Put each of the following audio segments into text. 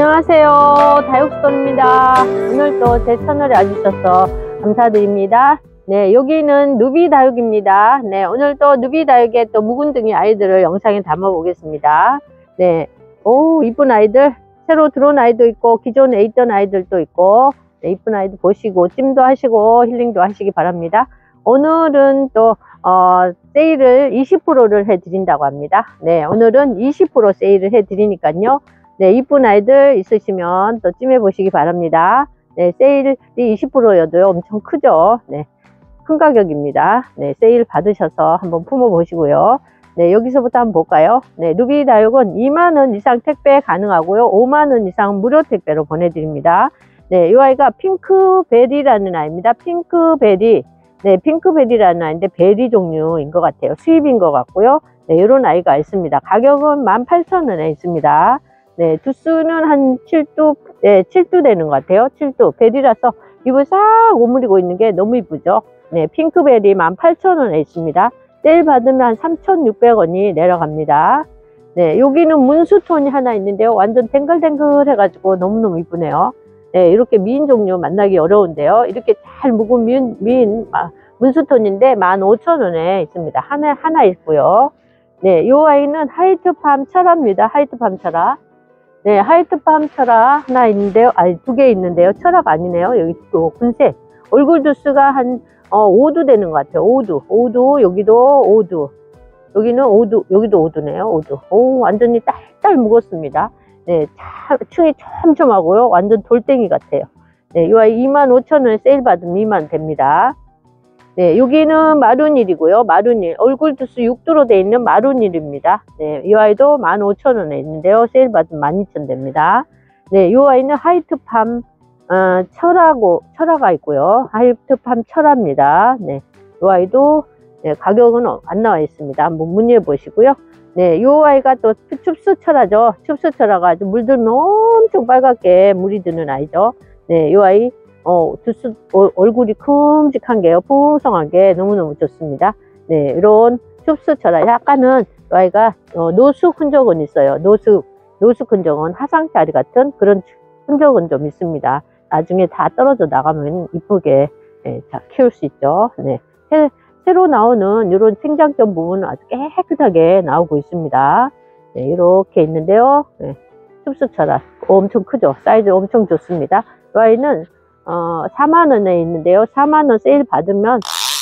안녕하세요, 다육스토리입니다. 오늘도 제 채널에 와주셔서 감사드립니다. 네, 여기는 누비 다육입니다. 네, 오늘도 누비 다육의 또 묵은둥이 아이들을 영상에 담아 보겠습니다. 네, 오 이쁜 아이들, 새로 들어온 아이도 있고 기존에 있던 아이들도 있고, 네, 이쁜 아이들 보시고 찜도 하시고 힐링도 하시기 바랍니다. 오늘은 또 세일을 20%를 해 드린다고 합니다. 네, 오늘은 20% 세일을 해 드리니까요. 네, 이쁜 아이들 있으시면 또 찜해 보시기 바랍니다. 네, 세일이 20%여도 엄청 크죠. 네, 큰 가격입니다. 네, 세일 받으셔서 한번 품어 보시고요. 네, 여기서부터 한번 볼까요? 네, 누비 다육은 2만원 이상 택배 가능하고요. 5만원 이상 무료 택배로 보내드립니다. 네, 이 아이가 핑크베리라는 아이입니다. 핑크베리. 네, 핑크베리라는 아이인데 베리 종류인 것 같아요. 수입인 것 같고요. 네, 이런 아이가 있습니다. 가격은 18,000원에 있습니다. 네, 두수는 한 7두, 네, 7두 되는 것 같아요. 7두. 베리라서 잎을 싹 오므리고 있는 게 너무 이쁘죠. 네, 핑크베리 18,000원에 있습니다. 세일 받으면 한 3,600원이 내려갑니다. 네, 여기는 문수톤이 하나 있는데요. 완전 댕글댕글 해가지고 너무너무 이쁘네요. 네, 이렇게 미인 종류 만나기 어려운데요. 이렇게 잘 묵은 미인 문수톤인데 15,000원에 있습니다. 하나 있고요. 네, 이 아이는 하이트팜 철화입니다. 하이트팜 철화. 네, 하이트팜 철화 하나 있는데요. 아니, 2개 있는데요. 철화가 아니네요. 여기 또 군색. 얼굴 두수가 한 5두 되는 것 같아요. 5두, 여기도 5두. 여기는 5두, 여기도 5두네요. 5두. 오, 완전히 딸딸 묵었습니다. 네, 층이 촘촘하고요. 완전 돌덩이 같아요. 네, 이 아이 25,000원에 세일 받으면 2만 됩니다. 네, 여기는 마룬일이고요. 마룬일. 얼굴 두수 6두로 되어 있는 마룬일입니다. 네, 이 아이도 15,000원에 있는데요. 세일 받으면 12,000원 됩니다. 네, 이 아이는 하이트팜, 철화가 있고요. 하이트팜 철화입니다. 네, 이 아이도, 네, 가격은 안 나와 있습니다. 한번 문의해 보시고요. 네, 이 아이가 또 춥수철화죠. 춥수철화가 아주 물들면 엄청 빨갛게 물이 드는 아이죠. 네, 이 아이, 얼굴이 큼직한 게요. 풍성한 게 너무너무 좋습니다. 네, 이런 춥수철화. 약간은 이 아이가, 노숙 흔적은 있어요. 노숙 흔적은 화상자리 같은 그런 흔적은 좀 있습니다. 나중에 다 떨어져 나가면 이쁘게, 네, 키울 수 있죠. 네. 새로 나오는 이런 생장점 부분은 아주 깨끗하게 나오고 있습니다. 네, 이렇게 있는데요. 네, 춥수철화 엄청 크죠. 사이즈 엄청 좋습니다. 이 아이는 4만원에 있는데요. 4만원 세일 받으면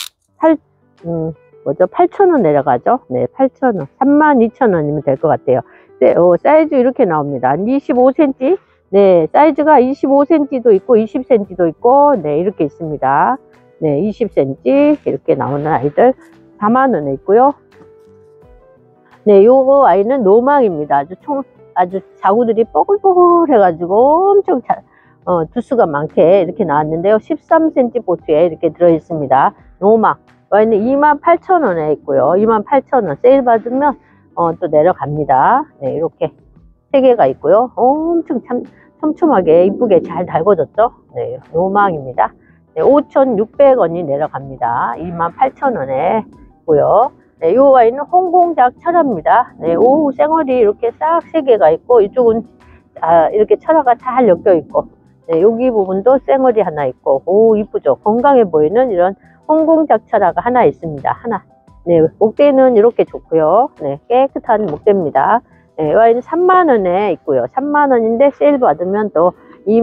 8,000원 내려가죠. 네, 8,000원. 32,000원이면 될 것 같아요. 네, 사이즈 이렇게 나옵니다. 25cm. 네, 사이즈가 25cm도 있고 20cm도 있고, 네, 이렇게 있습니다. 네, 20cm 이렇게 나오는 아이들 4만원에 있고요. 네, 요거 아이는 노망입니다. 아주 자구들이 뽀글뽀글 해가지고 엄청 두수가 많게 이렇게 나왔는데요. 13cm 보트에 이렇게 들어 있습니다. 노망. 아이는 28,000원에 있고요. 28,000원 세일 받으면 또 내려갑니다. 네, 이렇게 3개가 있고요. 엄청 참 촘촘하게 이쁘게 잘 달궈졌죠. 네, 노망입니다. 네, 5,600원이 내려갑니다. 28,000원에 있고요. 네, 이 아이는 홍공작 철화입니다. 네, 오, 쌩얼이 이렇게 싹 3개가 있고, 이쪽은 이렇게 철화가 잘 엮여 있고, 네, 여기 부분도 쌩얼이 하나 있고, 오, 이쁘죠. 건강해 보이는 이런 홍공작 철화가 하나 있습니다. 하나. 네, 목대는 이렇게 좋고요. 네, 깨끗한 목대입니다. 네, 이 아이는 3만원에 있고요. 3만원인데 세일 받으면 또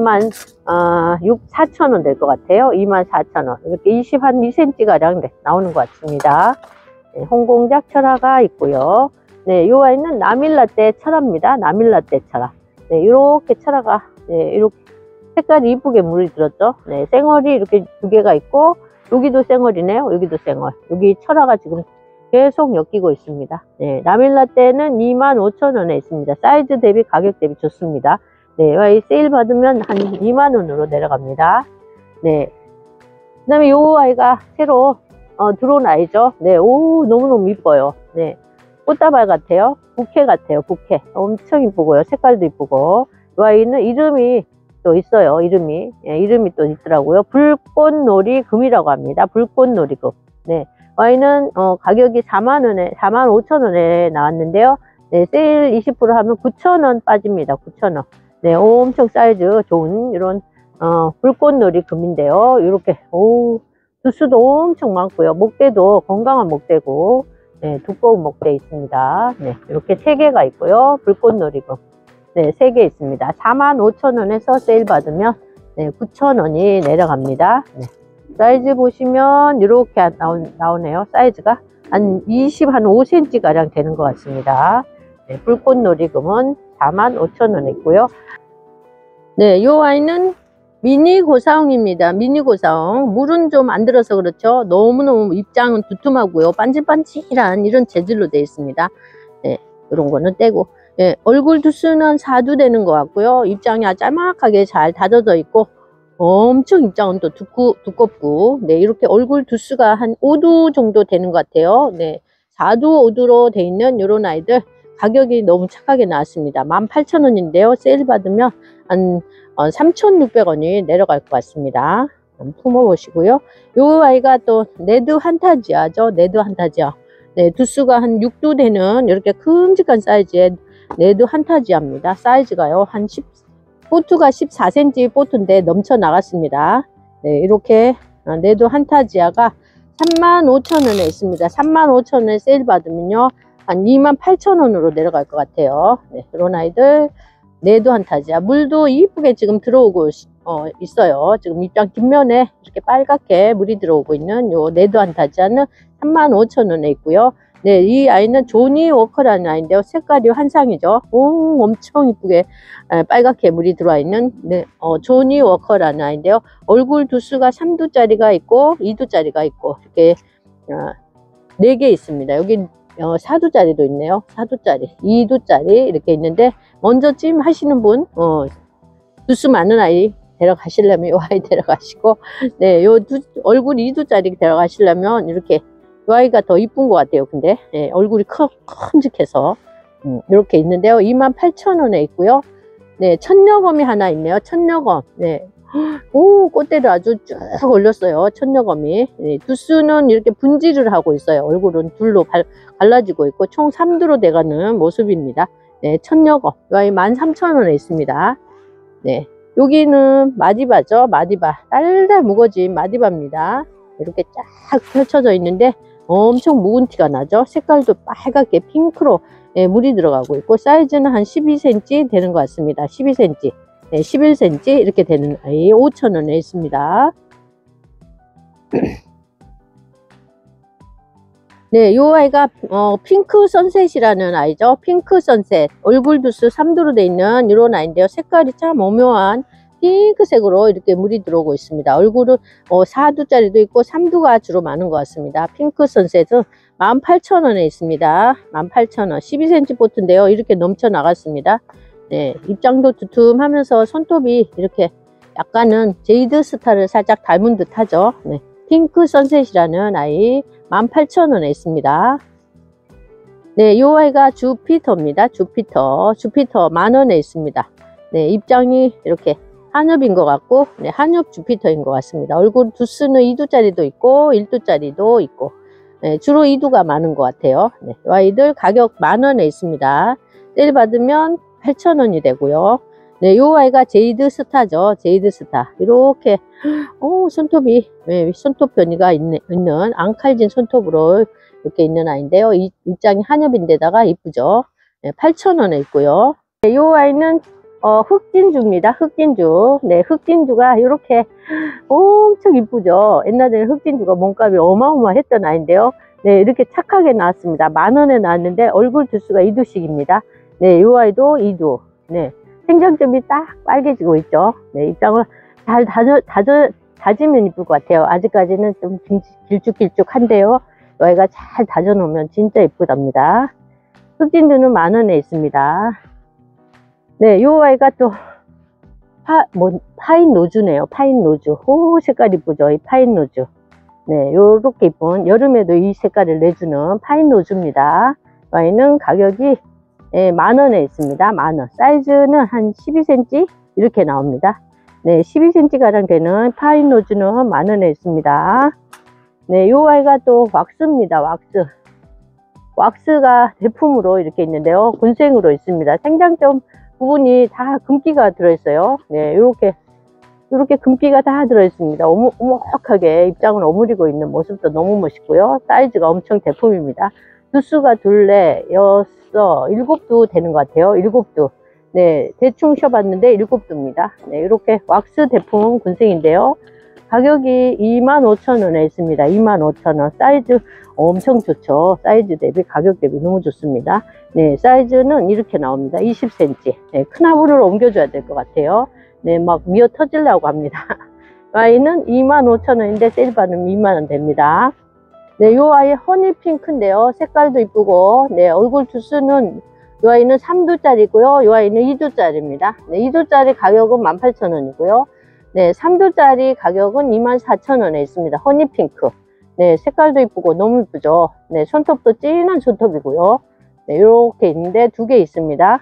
24,000원 될 것 같아요. 24,000원. 이렇게 2cm 가량 나오는 것 같습니다. 네, 홍공작 철화가 있고요. 네, 이 아이는 나밀라떼 철화입니다. 나밀라떼 철화. 네, 이렇게 철화가, 네, 이렇게 색깔이 이쁘게 물이 들었죠. 네, 쌩얼이 이렇게 2개가 있고, 여기도 쌩얼이네요. 여기도 쌩얼. 여기 철화가 지금 계속 엮이고 있습니다. 네, 나밀라떼는 25,000원에 있습니다. 사이즈 대비 가격 대비 좋습니다. 네, 이 아이 세일 받으면 한 2만원으로 내려갑니다. 네. 그 다음에 요 아이가 새로 들어온 아이죠. 네, 오, 너무너무 이뻐요. 네. 꽃다발 같아요. 부케 같아요. 부케. 엄청 이쁘고요. 색깔도 이쁘고. 이 아이는 이름이 또 있어요. 이름이. 네, 이름이 또 있더라고요. 불꽃놀이 금이라고 합니다. 불꽃놀이 금. 네. 이 아이는 가격이 45,000원에 나왔는데요. 네, 세일 20% 하면 9,000원 빠집니다. 9,000원. 네, 엄청 사이즈 좋은 이런 불꽃놀이 금인데요. 이렇게 두수도 엄청 많고요. 목대도 건강한 목대고, 네, 두꺼운 목대 있습니다. 네, 이렇게 3개가 있고요. 불꽃놀이 금, 네, 3개 있습니다. 45,000원에서 세일 받으면 네, 9,000원이 내려갑니다. 네. 사이즈 보시면 이렇게 나오네요. 사이즈가 한 5cm 가량 되는 것 같습니다. 네, 불꽃놀이 금은 45,000원에 있고요. 네, 이 아이는 미니 고사홍입니다. 미니 고사홍. 물은 좀 안 들어서 그렇죠. 너무너무 입장은 두툼하고요. 반질반질한 이런 재질로 되어 있습니다. 네, 이런 거는 떼고. 네, 얼굴 두수는 4두 되는 것 같고요. 입장이 아주 짤막하게 잘 다져져 있고, 엄청 입장은 또 두껍고, 네, 이렇게 얼굴 두수가 한 5두 정도 되는 것 같아요. 네, 4두, 5두로 되어 있는 이런 아이들 가격이 너무 착하게 나왔습니다. 18,000원인데요. 세일 받으면 한 3,600원이 내려갈 것 같습니다. 품어 보시고요. 이 아이가 또 네드 환타지아죠. 네드 환타지아. 네, 두수가 한 6두 되는 이렇게 큼직한 사이즈의 네드 환타지아입니다. 사이즈가요, 보트가 14cm 보트인데 넘쳐 나갔습니다. 네, 이렇게 네드 환타지아가 35,000원에 있습니다. 35,000원에 세일 받으면요, 한 28,000원으로 내려갈 것 같아요. 네, 이런 아이들 네드 환타지아. 물도 이쁘게 지금 들어오고 있어요. 지금 입장 뒷면에 이렇게 빨갛게 물이 들어오고 있는 요 네드 환타지아는 35,000원에 있고요. 네, 이 아이는 조니 워커라는 아이인데요. 색깔이 환상이죠. 오, 엄청 이쁘게 빨갛게 물이 들어와 있는 네, 조니 워커라는 아이인데요. 얼굴 두수가 3두짜리가 있고 2두짜리가 있고 이렇게 4개 있습니다. 여기 4두짜리도 있네요. 4두짜리, 2두짜리 이렇게 있는데, 먼저 찜 하시는 분, 두수 많은 아이 데려가시려면 이 아이 데려가시고, 네, 얼굴 2두짜리 데려가시려면 이렇게 이 아이가 더 이쁜 것 같아요. 근데 네, 얼굴이 큼직해서 이렇게 있는데요. 28,000원에 있고요. 네, 천녀검이 하나 있네요. 천녀검. 네. 오, 꽃대를 아주 쭉 올렸어요. 천녀검이. 네, 두수는 이렇게 분질을 하고 있어요. 얼굴은 둘로 갈라지고 있고 총 3두로 돼가는 모습입니다. 네, 천녀검. 이 아이 13,000원에 있습니다. 네, 여기는 마디바죠. 마디바. 달달 무거진 마디바입니다. 이렇게 쫙 펼쳐져 있는데 엄청 묵은 티가 나죠. 색깔도 빨갛게 핑크로 물이 들어가고 있고, 사이즈는 한 12cm 되는 것 같습니다. 12cm. 네, 11cm 이렇게 되는 아이 5,000원에 있습니다. 네, 이 아이가 핑크 선셋이라는 아이죠. 핑크 선셋. 얼굴 두수 3두로 되어 있는 이런 아이인데요. 색깔이 참 오묘한 핑크색으로 이렇게 물이 들어오고 있습니다. 얼굴은 4두짜리도 있고 3두가 주로 많은 것 같습니다. 핑크 선셋은 18,000원에 있습니다. 18,000원. 12cm 보트인데요. 이렇게 넘쳐 나갔습니다. 네, 입장도 두툼하면서 손톱이 이렇게 약간은 제이드 스타를 살짝 닮은 듯 하죠. 네, 핑크 선셋이라는 아이 18,000원에 있습니다. 네, 이 아이가 주피터입니다. 주피터 10,000원에 있습니다. 네, 입장이 이렇게 한엽인 것 같고, 네, 한엽 주피터인 것 같습니다. 얼굴 두수는 2두짜리도 있고 1두짜리도 있고, 네, 주로 2두가 많은 것 같아요. 네, 이 아이들 가격 10,000원에 있습니다. 세일 받으면 8,000원이 되고요. 네, 이 아이가 제이드 스타죠. 제이드 스타. 이렇게 손톱이, 네, 손톱 변이가 있는 앙칼진 손톱으로 이렇게 있는 아이인데요. 입장이 한엽인데다가 이쁘죠. 네, 8,000원에 있고요. 네, 이 아이는 흑진주입니다. 흑진주. 네, 흑진주가 이렇게 엄청 이쁘죠. 옛날에는 흑진주가 몸값이 어마어마했던 아이인데요. 네, 이렇게 착하게 나왔습니다. 10,000원에 나왔는데 얼굴 두수가 2두씩입니다. 네, 이 아이도 2두. 네, 생장점이 딱 빨개지고 있죠. 네, 입장을 잘 다지면 이쁠 것 같아요. 아직까지는 좀 길쭉길쭉한데요. 이 아이가 잘 다져 놓으면 진짜 이쁘답니다. 흑진주는 10,000원에 있습니다. 네, 이 아이가 또 파인 노즈네요. 파인 노즈. 오, 색깔 이쁘죠. 이 파인 노즈. 네, 요렇게 이쁜, 여름에도 이 색깔을 내주는 파인 노즈입니다. 이 아이는 가격이 10,000원에 있습니다. 10,000원. 사이즈는 한 12cm 이렇게 나옵니다. 네, 12cm 가량 되는 파인 노즈는 10,000원에 있습니다. 네, 요 아이가 또 왁스입니다. 왁스가 제품으로 이렇게 있는데요. 군생으로 있습니다. 생장점 부분이 다 금기가 들어있어요. 네, 이렇게 금기가 다 들어있습니다. 오목하게 입장을 오므리고 있는 모습도 너무 멋있고요. 사이즈가 엄청 대품입니다. 두수가 둘레, 여섯, 일곱 두 되는 것 같아요. 일곱 두. 네, 대충 쉬어봤는데 일곱 두입니다. 네, 이렇게 왁스 대품 군생인데요. 가격이 25,000원에 있습니다. 25,000원. 사이즈 엄청 좋죠. 사이즈 대비, 가격 대비 너무 좋습니다. 네, 사이즈는 이렇게 나옵니다. 20cm. 네, 큰 화분으로 옮겨줘야 될 것 같아요. 네, 막 미어 터지려고 합니다. 아이는 25,000원인데 세일 받으면 2만원 됩니다. 네, 요 아이 허니핑크인데요. 색깔도 이쁘고, 네, 얼굴 두수는 요 아이는 3두짜리고요. 요 아이는 2두짜리입니다. 네, 2두짜리 가격은 18,000원이고요. 네, 3두짜리 가격은 24,000원에 있습니다. 허니핑크. 네, 색깔도 이쁘고 너무 이쁘죠. 네, 손톱도 진한 손톱이고요. 네, 이렇게 있는데 두 개 있습니다.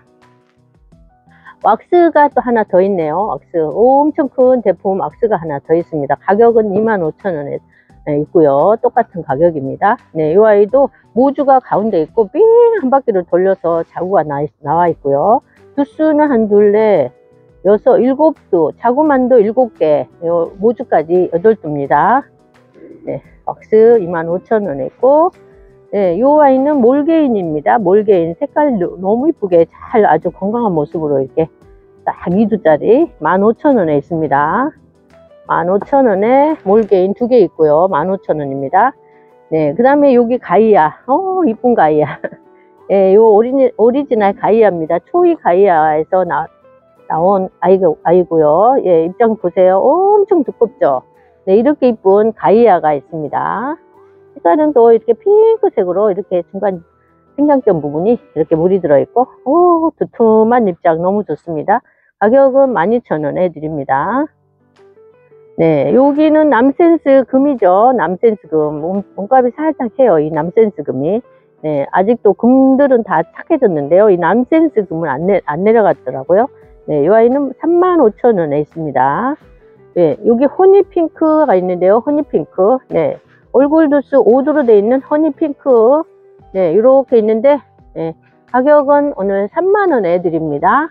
왁스가 또 하나 더 있네요. 왁스. 엄청 큰 대품 왁스가 하나 더 있습니다. 가격은 25,000원에 있고요. 똑같은 가격입니다. 네, 이 아이도 모주가 가운데 있고 삥 한 바퀴를 돌려서 자구가 나와 있고요. 두수는 한 둘레, 여섯, 일곱 두, 자구만도 7개, 모주까지 8두입니다. 네, 왁스 25,000원에 있고, 네, 요 아이는 몰개인입니다. 몰개인 색깔 너무 이쁘게 잘 아주 건강한 모습으로 이렇게 딱 2두짜리 15,000원에 있습니다. 15,000원에 몰개인 두 개 있고요. 15,000원입니다. 네, 그 다음에 여기 가이아. 이쁜 가이아. 네, 요 오리지널 가이아입니다. 초이 가이아에서 나온 아이고요. 예, 입장 보세요. 엄청 두껍죠? 네, 이렇게 이쁜 가이아가 있습니다. 색깔은 또 이렇게 핑크색으로 이렇게 중간 생장점 부분이 이렇게 물이 들어있고, 두툼한 입장 너무 좋습니다. 가격은 12,000원에 드립니다. 네, 여기는 남센스 금이죠. 남센스 금. 몸값이 살짝 해요. 이 남센스 금이. 네, 아직도 금들은 다 착해졌는데요. 이 남센스 금은 안 내려갔더라고요. 네, 이 아이는 35,000원에 있습니다. 네, 여기 허니핑크가 있는데요. 허니핑크. 네, 얼굴 두수 5두로 되어 있는 허니핑크. 네, 이렇게 있는데, 네, 가격은 오늘 3만원에 드립니다.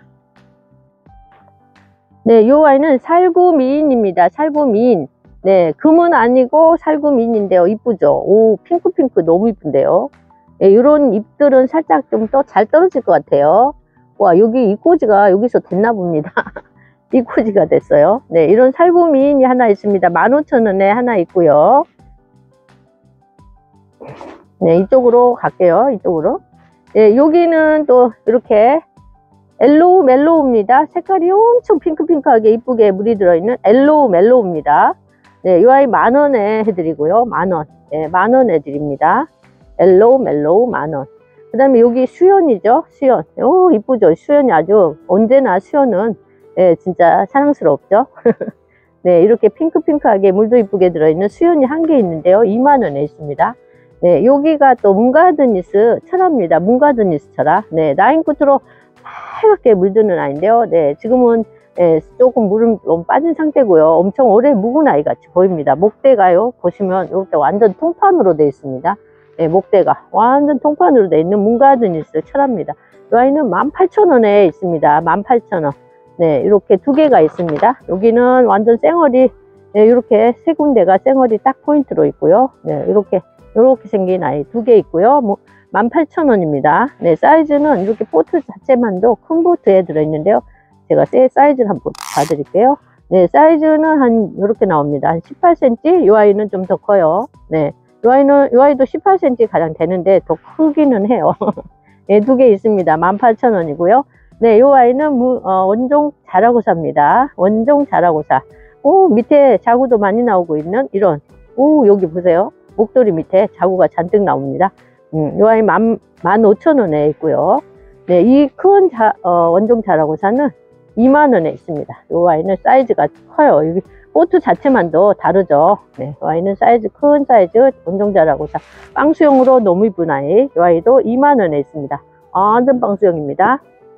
네, 요 아이는 살구미인입니다. 살구미인. 네, 금은 아니고 살구미인인데요. 이쁘죠? 오, 핑크핑크 너무 이쁜데요. 네, 이런 잎들은 살짝 좀 더 잘 떨어질 것 같아요. 와, 여기 이꼬지가 여기서 됐나 봅니다. 이꼬지가 됐어요. 네, 이런 살구미인이 하나 있습니다. 15,000원에 하나 있고요. 네, 이쪽으로 갈게요. 이쪽으로. 네, 여기는 또 이렇게 엘로우 멜로우입니다. 색깔이 엄청 핑크핑크하게 이쁘게 물이 들어있는 엘로우 멜로우입니다. 네, 이 아이 10,000원에 해드리고요. 10,000원. 네, 10,000원 해드립니다. 엘로우 멜로우 10,000원. 그 다음에 여기 수연이죠. 수연. 오, 이쁘죠. 수연이 아주 언제나 수연은 네, 진짜 사랑스럽죠. 네, 이렇게 핑크핑크하게 물도 이쁘게 들어있는 수연이 한 개 있는데요. 20,000원에 있습니다. 네, 여기가 또 문가드니스 철화입니다. 문가드니스 철화. 네, 라인 끝으로 빨갛게 물드는 아이인데요. 네, 지금은 네, 조금 물은 빠진 상태고요. 엄청 오래 묵은 아이 같이 보입니다. 목대가요. 보시면 이렇게 완전 통판으로 되어 있습니다. 네, 목대가 완전 통판으로 되어 있는 문가드니스 철화입니다. 이 아이는 18,000원에 있습니다. 18,000원. 네, 이렇게 두 개가 있습니다. 여기는 완전 쌩얼이 네, 이렇게 세 군데가 쌩얼이 딱 포인트로 있고요. 네, 이렇게 생긴 아이 두 개 있고요. 18,000원입니다. 네, 사이즈는 이렇게 포트 자체만도 큰 포트에 들어있는데요. 제가 사이즈를 한번 봐드릴게요. 네, 사이즈는 한 이렇게 나옵니다. 한 18cm. 이 아이는 좀 더 커요. 네, 이 아이도 18cm 가량 되는데 더 크기는 해요. 네, 두 개 있습니다. 18,000원이고요. 네, 이 아이는 원종 자라고사입니다. 원종 자라고사. 오, 밑에 자구도 많이 나오고 있는 이런. 오, 여기 보세요. 목도리 밑에 자구가 잔뜩 나옵니다. 이 아이 15,000원에 있고요. 네, 이 큰 원종 자라고사는 20,000원에 있습니다. 이 아이는 사이즈가 커요. 여기 포트 자체만도 다르죠. 네, 이 아이는 큰 사이즈 원종 자라고사. 빵수용으로 너무 이쁜 아이. 이 아이도 20,000원에 있습니다. 완전 빵수용입니다.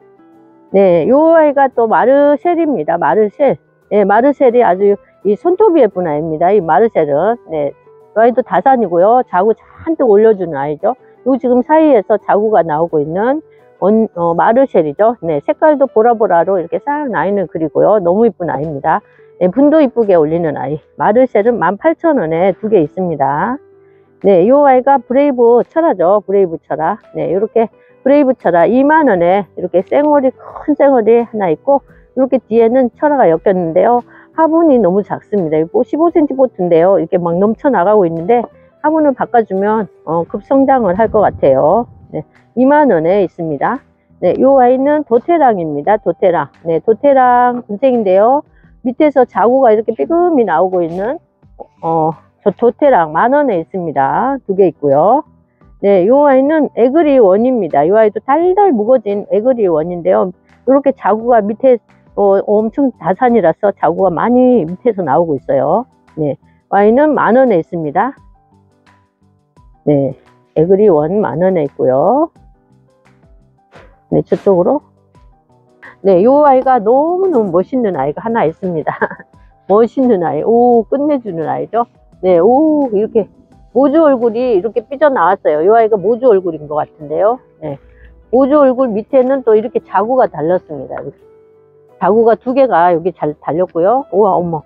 네, 이 아이가 또 마르셀입니다. 마르셀. 네, 마르셀이 아주 이 손톱이 예쁜 아이입니다. 이 마르셀은. 네, 이 아이도 다산이고요. 자구 잔뜩 올려주는 아이죠. 요 지금 사이에서 자구가 나오고 있는 마르쉘이죠. 네, 색깔도 보라보라로 이렇게 싹 라인을 그리고요. 너무 이쁜 아이입니다. 네, 분도 이쁘게 올리는 아이. 마르쉘은 18,000원에 두 개 있습니다. 네, 이 아이가 브레이브 철화죠. 브레이브 철화. 네, 이렇게 브레이브 철화 2만원에 이렇게 쌩얼이, 큰 쌩얼이 하나 있고, 이렇게 뒤에는 철화가 엮였는데요. 화분이 너무 작습니다. 이거 15cm 보트인데요. 이렇게 막 넘쳐 나가고 있는데, 화분을 바꿔주면 급성장을 할 것 같아요. 네, 2만원에 있습니다. 네, 이 아이는 도테랑입니다. 도테랑. 네, 도테랑 군생인데요. 밑에서 자구가 이렇게 삐금이 나오고 있는 저 도테랑 10,000원에 있습니다. 두 개 있고요. 네, 이 아이는 에그리 원입니다. 이 아이도 달달 무거진 에그리 원인데요. 이렇게 자구가 밑에 엄청 다산이라서 자구가 많이 밑에서 나오고 있어요. 네, 아이는 10,000원에 있습니다. 네, 에그리 원 10,000원에 있고요. 네, 저쪽으로. 네, 이 아이가 너무너무 멋있는 아이가 하나 있습니다. 멋있는 아이. 오, 끝내주는 아이죠. 네, 오, 이렇게 모주 얼굴이 이렇게 삐져나왔어요. 이 아이가 모주 얼굴인 것 같은데요. 네, 모주 얼굴 밑에는 또 이렇게 자구가 달렸습니다. 이렇게. 자구가 두 개가 여기 잘 달렸고요. 우와, 어머.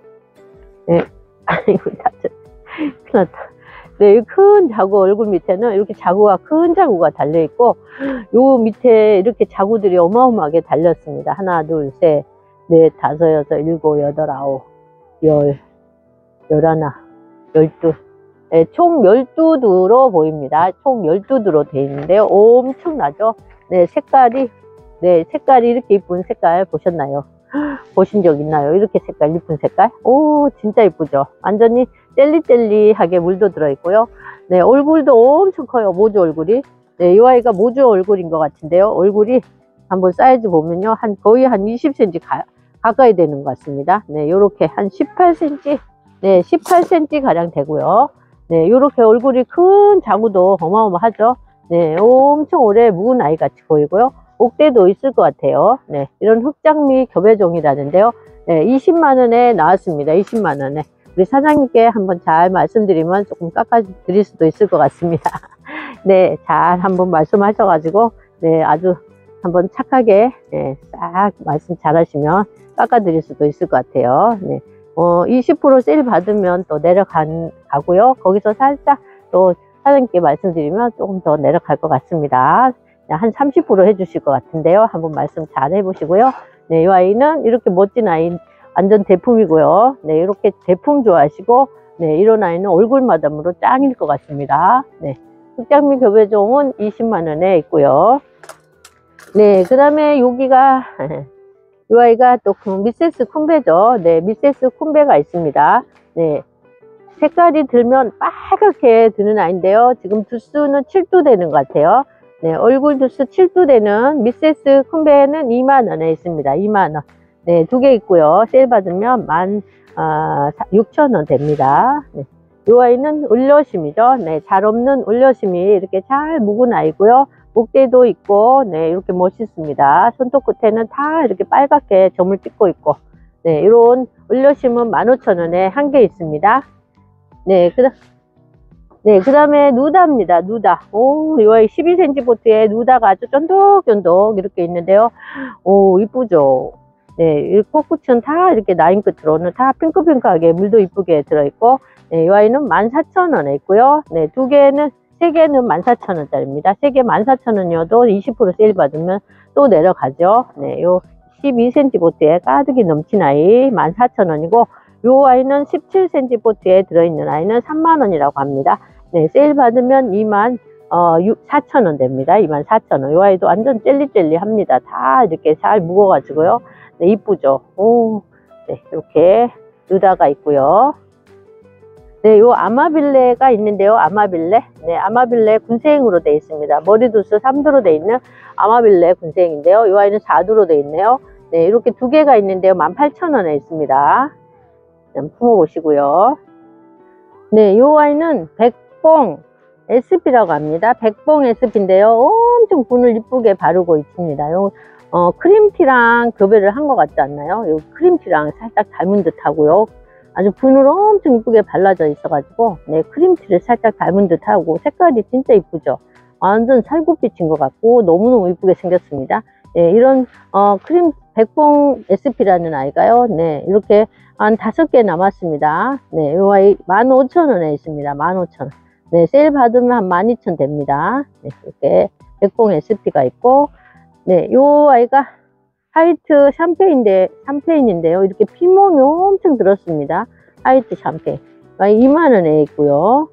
네, 아이고, 큰일 났다. 네, 큰 자구 얼굴 밑에는 이렇게 자구가, 큰 자구가 달려있고, 요 밑에 이렇게 자구들이 어마어마하게 달렸습니다. 하나, 둘, 셋, 넷, 다섯, 여섯, 일곱, 여덟, 아홉, 열, 열하나, 열두. 네, 총 12두로 보입니다. 총 12두로 되어 있는데요. 엄청나죠? 네, 색깔이 이렇게 이쁜 색깔 보셨나요? 보신 적 있나요? 이렇게 색깔, 이쁜 색깔? 오, 진짜 이쁘죠? 완전히 젤리젤리하게 물도 들어있고요. 네, 얼굴도 엄청 커요. 모주 얼굴이. 네, 이 아이가 모주 얼굴인 것 같은데요. 얼굴이 한번 사이즈 보면요. 거의 한 20cm 가까이 되는 것 같습니다. 네, 요렇게 한 18cm, 네, 18cm 가량 되고요. 네, 요렇게 얼굴이 큰 자구도 어마어마하죠. 네, 엄청 오래 묵은 아이 같이 보이고요. 옥대도 있을 것 같아요. 네, 이런 흑장미 교배종이라는데요. 네, 20만원에 나왔습니다. 20만원에. 우리 사장님께 한번 잘 말씀드리면 조금 깎아드릴 수도 있을 것 같습니다. 네, 잘 한번 말씀하셔가지고, 네, 아주 한번 착하게, 네, 싹 말씀 잘 하시면 깎아드릴 수도 있을 것 같아요. 네, 20% 세일 받으면 또 내려가고요. 거기서 살짝 또 사장님께 말씀드리면 조금 더 내려갈 것 같습니다. 한 30% 해주실 것 같은데요. 한번 말씀 잘 해보시고요. 네, 이 아이는 이렇게 멋진 아이, 완전 대품이고요. 네, 이렇게 대품 좋아하시고, 네, 이런 아이는 얼굴 마담으로 짱일 것 같습니다. 네, 흑장미 교배종은 20만원에 있고요. 네, 그 다음에 여기가, 이 아이가 또 미세스 쿰베죠. 네, 미세스 쿰베가 있습니다. 네, 색깔이 들면 빨갛게 드는 아이인데요. 지금 두수는 7두 되는 것 같아요. 네, 얼굴 두수 7두 되는 미세스 쿰베는 2만원에 있습니다. 2만원. 네, 두 개 있고요. 세일 받으면 16,000원 됩니다. 네, 이 아이는 울려심이죠. 네, 잘 없는 울려심이 이렇게 잘 묵은 아이고요. 목대도 있고, 네, 이렇게 멋있습니다. 손톱 끝에는 다 이렇게 빨갛게 점을 찍고 있고, 네, 이런 울려심은 15,000원에 한 개 있습니다. 네, 그 다음에 누다입니다. 누다. 오, 이 아이 12cm 보트에 누다가 아주 쫀득쫀득 이렇게 있는데요. 오, 이쁘죠? 네, 이 코끝은 다 이렇게 라인 끝으로는 다 핑크핑크하게 물도 이쁘게 들어있고, 네, 이 아이는 14,000원에 있고요. 네, 세 개는 14,000원짜리입니다. 세 개 14,000원이어도 20% 세일 받으면 또 내려가죠. 네, 요 12cm 보트에 가득이 넘친 아이 14,000원이고, 요 아이는 17cm 보트에 들어있는 아이는 30,000원이라고 합니다. 네, 세일 받으면 24,000원 됩니다. 24,000원. 요 아이도 완전 젤리젤리합니다. 다 이렇게 잘 묵어가지고요. 네, 이쁘죠? 오, 네, 이렇게 누다가 있고요. 네, 요 아마빌레가 있는데요. 아마빌레. 네, 아마빌레 군생으로 되어 있습니다. 머리두수 3두로 되어 있는 아마빌레 군생인데요. 요 아이는 4두로 되어 있네요. 네, 이렇게 두 개가 있는데요. 18,000원에 있습니다. 품어보시고요. 네, 요 아이는 백봉 SP라고 합니다. 백봉 SP인데요. 엄청 분을 이쁘게 바르고 있습니다. 요, 크림티랑 교배를 한 것 같지 않나요? 요 크림티랑 살짝 닮은 듯 하고요. 아주 분을 엄청 이쁘게 발라져 있어가지고, 네, 크림티를 살짝 닮은 듯 하고, 색깔이 진짜 이쁘죠? 완전 살구빛인 것 같고 너무너무 이쁘게 생겼습니다. 네, 이런 크림 백봉 SP라는 아이가요. 네, 이렇게 한 5개 남았습니다. 네, 이 아이 15,000원에 있습니다. 15,000원. 네, 세일 받으면 한 12,000원 됩니다. 네, 이렇게 백봉 SP가 있고, 네, 이 아이가 화이트 샴페인인데요. 이렇게 피몸이 엄청 들었습니다. 화이트 샴페인. 2만원에 있고요.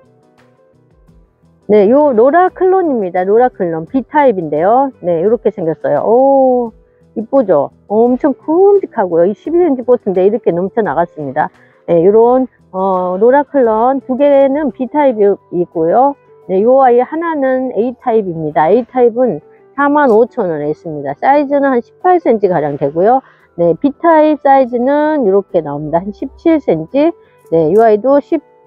네, 요 로라 클론입니다. 로라 클론 B타입인데요. 네, 이렇게 생겼어요. 오, 이쁘죠? 엄청 큼직하고요. 12cm 보트인데 이렇게 넘쳐 나갔습니다. 네, 요런 로라 클론 2개는 B타입이 있고요. 네, 요 아이 하나는 A타입입니다. A타입은 45,000원에 있습니다. 사이즈는 한 18cm 가량 되고요. 네, B타입 사이즈는 이렇게 나옵니다. 한 17cm. 네, 이 아이도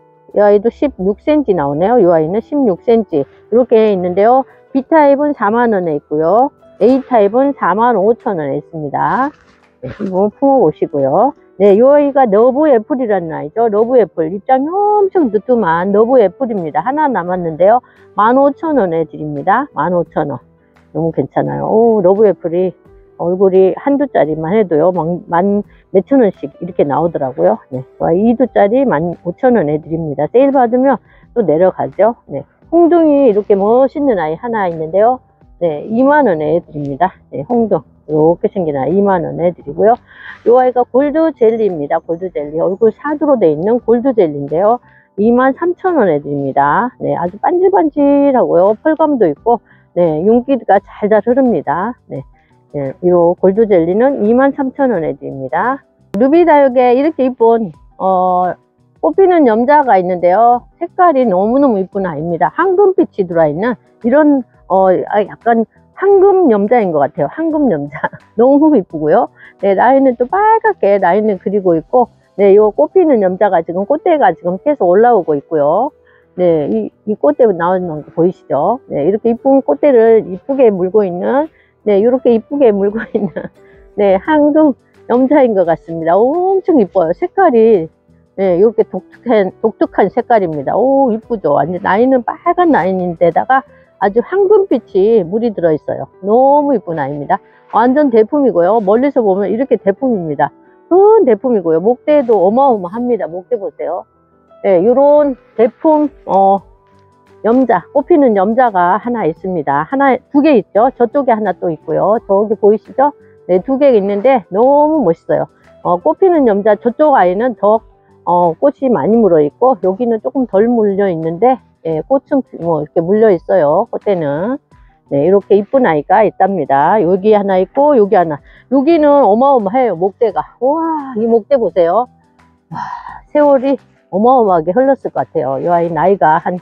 16cm 나오네요. 이 아이는 16cm 이렇게 있는데요. B타입은 4만원에 있고요. A타입은 45,000원에 있습니다. 네, 한번 품어보시고요. 네, 이 아이가 러브 애플이라는 아이죠. 러브 애플. 입장이 엄청 두툼한 러브 애플입니다. 하나 남았는데요. 15,000원에 드립니다. 15,000원. 너무 괜찮아요. 오, 러브 애플이 얼굴이 한두 짜리만 해도요, 만 몇천 원씩 이렇게 나오더라고요. 네, 2두짜리 15,000원에 드립니다. 세일 받으면 또 내려가죠. 네, 홍둥이 이렇게 멋있는 아이 하나 있는데요. 네, 2만원에 드립니다. 네, 홍둥. 이렇게 생긴 아이 2만원에 드리고요. 이 아이가 골드 젤리입니다. 골드 젤리. 얼굴 사두로 되어 있는 골드 젤리인데요. 23,000원에 드립니다. 네, 아주 반질반질하고요. 펄감도 있고, 네, 윤기가 잘잘 흐릅니다. 네. 네, 이 골드 젤리는 23,000원에 드립니다. 루비 다육에 이렇게 이쁜 꽃피는 염자가 있는데요. 색깔이 너무너무 이쁜 아이입니다. 황금빛이 들어있는 이런 약간 황금 염자인 것 같아요. 황금 염자 너무 이쁘고요. 네, 라인은 또 빨갛게 라인을 그리고 있고, 네, 이 꽃피는 염자가 지금 꽃대가 지금 계속 올라오고 있고요. 네, 이 꽃대 나오는 거 보이시죠? 네, 이렇게 이쁜 꽃대를 이쁘게 물고 있는, 네, 이렇게 이쁘게 물고 있는, 네, 황금 염자인 것 같습니다. 엄청 이뻐요. 색깔이, 네, 이렇게 독특한 색깔입니다. 오, 이쁘죠? 완전 라인은 빨간 라인인데다가 아주 황금빛이 물이 들어있어요. 너무 이쁜 아이입니다. 완전 대품이고요. 멀리서 보면 이렇게 대품입니다. 큰 대품이고요. 목대도 어마어마합니다. 목대 보세요. 네, 요런 대품, 염자, 꽃피는 염자가 하나 있습니다. 두 개 있죠. 저쪽에 하나 또 있고요. 저기 보이시죠? 네, 2개 있는데 너무 멋있어요. 꽃피는 염자, 저쪽 아이는 더, 꽃이 많이 물어 있고, 여기는 조금 덜 물려 있는데, 예, 꽃은 뭐 이렇게 물려 있어요. 꽃대는. 네, 이렇게 이쁜 아이가 있답니다. 여기 하나 있고, 여기 하나. 여기는 어마어마해요. 목대가. 와, 이 목대 보세요. 와, 세월이 어마어마하게 흘렀을 것 같아요. 이 아이 나이가 한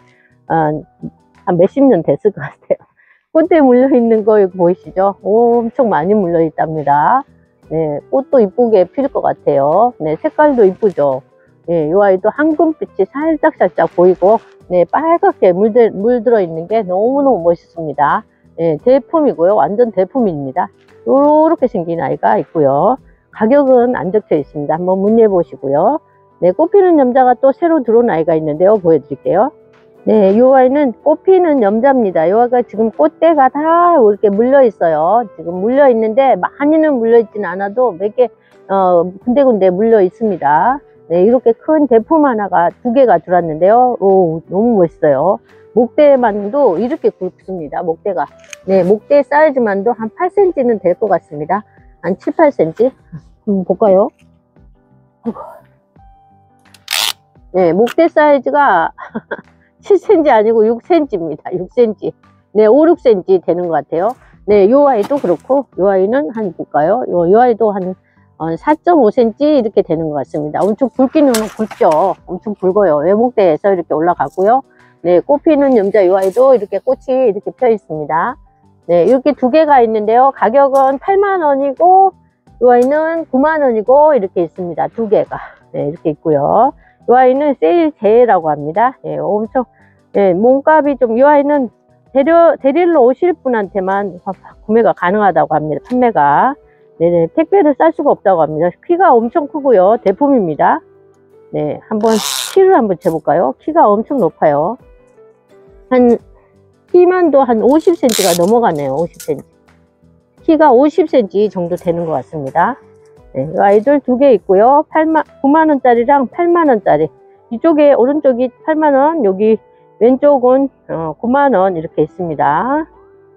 몇십 년 됐을 것 같아요. 꽃대 물려있는 거 여기 보이시죠? 엄청 많이 물려있답니다. 네, 꽃도 이쁘게 필 것 같아요. 네, 색깔도 이쁘죠? 네, 이 아이도 황금빛이 살짝 보이고, 네, 빨갛게 물들어 있는 게 너무너무 멋있습니다. 네, 대품이고요. 완전 대품입니다. 이렇게 생긴 아이가 있고요. 가격은 안 적혀 있습니다. 한번 문의해 보시고요. 네, 꽃피는 염자가 또 새로 들어온 아이가 있는데요. 보여드릴게요. 네, 이 아이는 꽃피는 염자입니다. 이 아이가 지금 꽃대가 다 이렇게 물려 있어요. 지금 물려 있는데 많이는 물려 있진 않아도 몇 개 군데군데 물려 있습니다. 네, 이렇게 큰 대품 하나가 2개가 들어왔는데요. 오, 너무 멋있어요. 목대만도 이렇게 굵습니다. 목대가. 네, 목대 사이즈만도 한 8cm는 될 것 같습니다. 한 7, 8cm. 한번 볼까요? 네, 목대 사이즈가 7cm 아니고 6cm입니다. 6cm. 네, 5, 6cm 되는 것 같아요. 네, 요 아이도 그렇고, 요 아이는 한 볼까요? 요 아이도 한 4.5cm 이렇게 되는 것 같습니다. 엄청 굵기는 굵죠. 엄청 굵어요. 외목대에서 이렇게 올라가고요. 네, 꽃피는 염자 요 아이도 이렇게 꽃이 이렇게 펴 있습니다. 네, 이렇게 2개가 있는데요. 가격은 8만원이고, 요 아이는 9만원이고, 이렇게 있습니다. 2개가. 네, 이렇게 있고요. 이 아이는 세일제라고 합니다. 예, 엄청, 예, 몸값이 좀, 이 아이는 데리러 오실 분한테만 구매가 가능하다고 합니다. 판매가. 네네, 택배를 쌀 수가 없다고 합니다. 키가 엄청 크고요. 대품입니다. 네, 키를 한번 재볼까요? 키가 엄청 높아요. 한 키만도 한 50cm가 넘어가네요. 50cm. 키가 50cm 정도 되는 것 같습니다. 네, 이 아이들 두 개 있고요. 9만원짜리랑 8만원짜리. 이쪽에 오른쪽이 8만원, 여기 왼쪽은 9만원 이렇게 있습니다.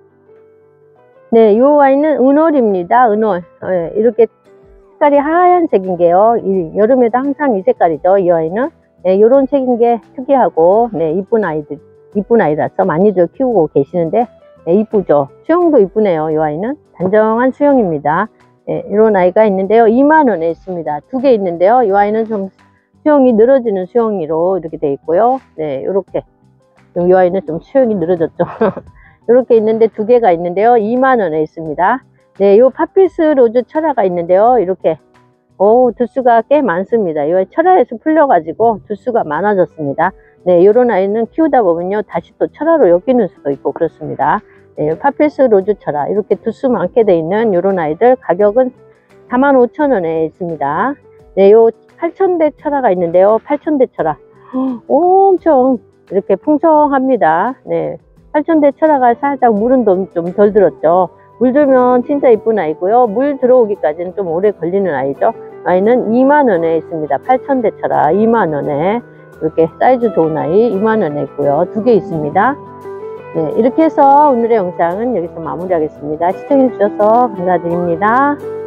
네, 이 아이는 은월입니다. 은월. 네, 이렇게 색깔이 하얀색인 게요. 여름에도 항상 이 색깔이죠. 이 아이는. 네, 요런 색인 게 특이하고, 네, 이쁜 아이라서 많이들 키우고 계시는데, 네, 이쁘죠. 수영도 이쁘네요. 이 아이는. 단정한 수영입니다. 네, 이런 아이가 있는데요. 2만원에 있습니다. 두 개 있는데요. 이 아이는 좀 수영이 늘어지는 수영이로 이렇게 되어 있고요. 네, 요렇게. 이 아이는 좀 수영이 늘어졌죠. 이렇게 있는데 두 개가 있는데요. 2만원에 있습니다. 네, 요 파피스 로즈 철화가 있는데요. 이렇게. 두수가 꽤 많습니다. 이 철화에서 풀려가지고 두수가 많아졌습니다. 네, 요런 아이는 키우다 보면요. 다시 또 철화로 엮이는 수도 있고 그렇습니다. 네, 파피스 로즈 철화. 이렇게 두수 많게 돼 있는 요런 아이들 가격은 45,000원에 있습니다. 네, 요 8,000대 철화가 있는데요. 8,000대 철화. 엄청 이렇게 풍성합니다. 네. 8,000대 철화가 살짝 물은 좀 덜 들었죠. 물 들면 진짜 이쁜 아이고요. 물 들어오기까지는 좀 오래 걸리는 아이죠. 아이는 2만원에 있습니다. 8,000대 철화 2만원에 이렇게 사이즈 좋은 아이 2만원에 있고요. 두 개 있습니다. 네, 이렇게 해서 오늘의 영상은 여기서 마무리하겠습니다. 시청해 주셔서 감사드립니다.